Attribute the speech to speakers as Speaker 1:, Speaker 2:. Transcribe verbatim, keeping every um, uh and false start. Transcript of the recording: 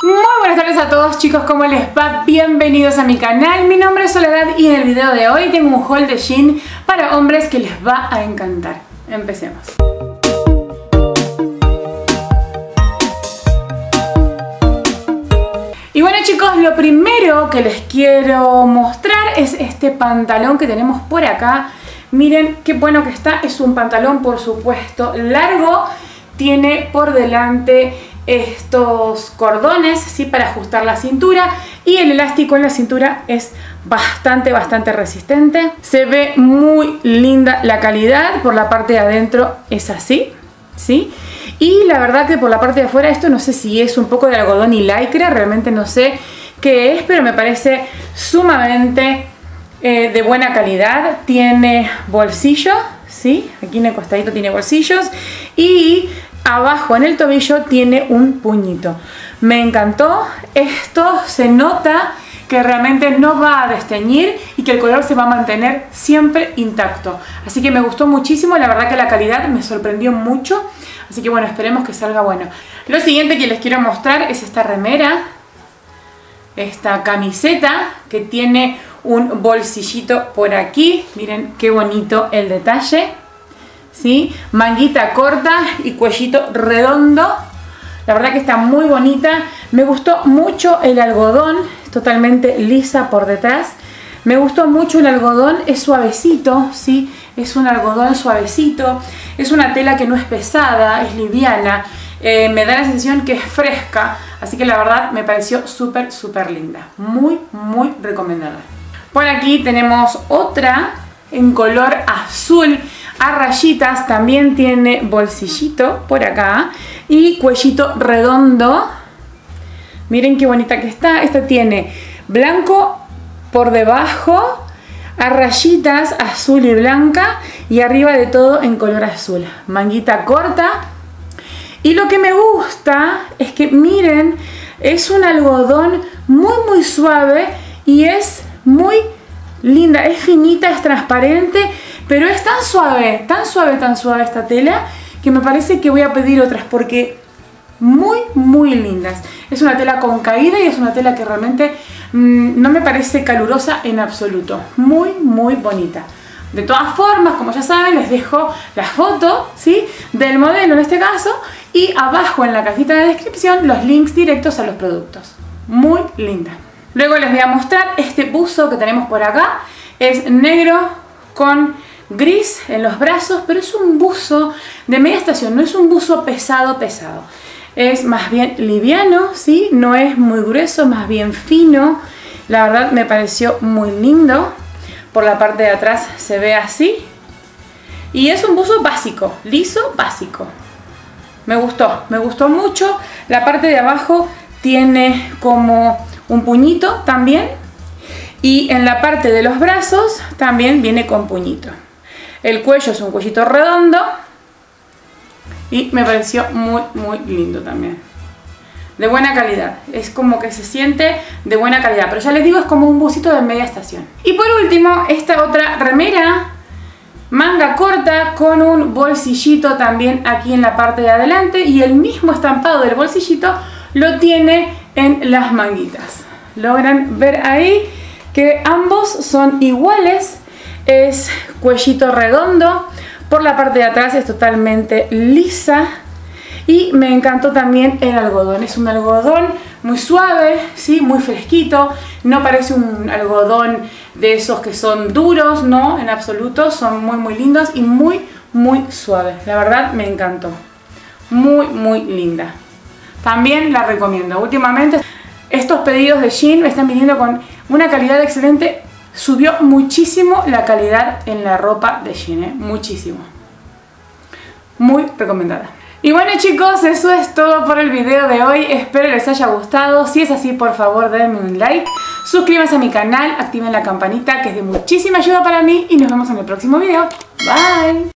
Speaker 1: Muy buenas tardes a todos, chicos, ¿cómo les va? Bienvenidos a mi canal, mi nombre es Soledad y en el video de hoy tengo un haul de Shein para hombres que les va a encantar. Empecemos. Y bueno, chicos, lo primero que les quiero mostrar es este pantalón que tenemos por acá. Miren qué bueno que está, es un pantalón por supuesto largo, tiene por delante estos cordones, ¿sí? Para ajustar la cintura, y el elástico en la cintura es bastante bastante resistente. Se ve muy linda la calidad, por la parte de adentro es así, ¿sí? Y la verdad que por la parte de afuera esto no sé si es un poco de algodón y lycra, realmente no sé qué es, pero me parece sumamente eh, de buena calidad. Tiene bolsillo, ¿sí? Aquí en el costadito tiene bolsillos y abajo en el tobillo tiene un puñito. Me encantó. Esto se nota que realmente no va a desteñir y que el color se va a mantener siempre intacto. Así que me gustó muchísimo. La verdad que la calidad me sorprendió mucho. Así que bueno, esperemos que salga bueno. Lo siguiente que les quiero mostrar es esta remera. Esta camiseta que tiene un bolsillito por aquí. Miren qué bonito el detalle, ¿sí? Manguita corta y cuellito redondo. La verdad que está muy bonita. Me gustó mucho el algodón, totalmente lisa por detrás. Me gustó mucho el algodón, es suavecito, ¿sí? Es un algodón suavecito. Es una tela que no es pesada, es liviana. Eh, me da la sensación que es fresca. Así que la verdad me pareció súper, súper linda. Muy, muy recomendada. Por aquí tenemos otra en color azul a rayitas, también tiene bolsillito por acá y cuellito redondo. Miren qué bonita que está. Esta tiene blanco por debajo, a rayitas azul y blanca, y arriba de todo en color azul. Manguita corta. Y lo que me gusta es que miren, es un algodón muy muy suave y es muy linda, es finita, es transparente, pero es tan suave, tan suave, tan suave esta tela que me parece que voy a pedir otras porque muy, muy lindas. Es una tela con caída y es una tela que realmente mmm, no me parece calurosa en absoluto. Muy, muy bonita. De todas formas, como ya saben, les dejo la foto, ¿sí? Del modelo en este caso, y abajo en la cajita de descripción los links directos a los productos. Muy linda. Luego les voy a mostrar este buzo que tenemos por acá. Es negro con gris en los brazos, pero es un buzo de media estación, no es un buzo pesado, pesado. Es más bien liviano, ¿sí? No es muy grueso, más bien fino. La verdad me pareció muy lindo. Por la parte de atrás se ve así. Y es un buzo básico, liso, básico. Me gustó, me gustó mucho. La parte de abajo tiene como un puñito también. Y en la parte de los brazos también viene con puñito. El cuello es un cuellito redondo. Y me pareció muy, muy lindo también. De buena calidad. Es como que se siente de buena calidad. Pero ya les digo, es como un busito de media estación. Y por último, esta otra remera. Manga corta con un bolsillito también aquí en la parte de adelante. Y el mismo estampado del bolsillito lo tiene en las manguitas. Logran ver ahí que ambos son iguales. Es cuellito redondo. Por la parte de atrás es totalmente lisa. Y me encantó también el algodón. Es un algodón muy suave, ¿sí? Muy fresquito. No parece un algodón de esos que son duros, no, en absoluto. Son muy muy lindos y muy muy suaves. La verdad me encantó. Muy muy linda. También la recomiendo. Últimamente estos pedidos de Shein me están viniendo con una calidad excelente. Subió muchísimo la calidad en la ropa de Shein, ¿eh? Muchísimo. Muy recomendada. Y bueno, chicos, eso es todo por el video de hoy. Espero les haya gustado. Si es así, por favor denme un like, suscríbanse a mi canal, activen la campanita que es de muchísima ayuda para mí y nos vemos en el próximo video. Bye.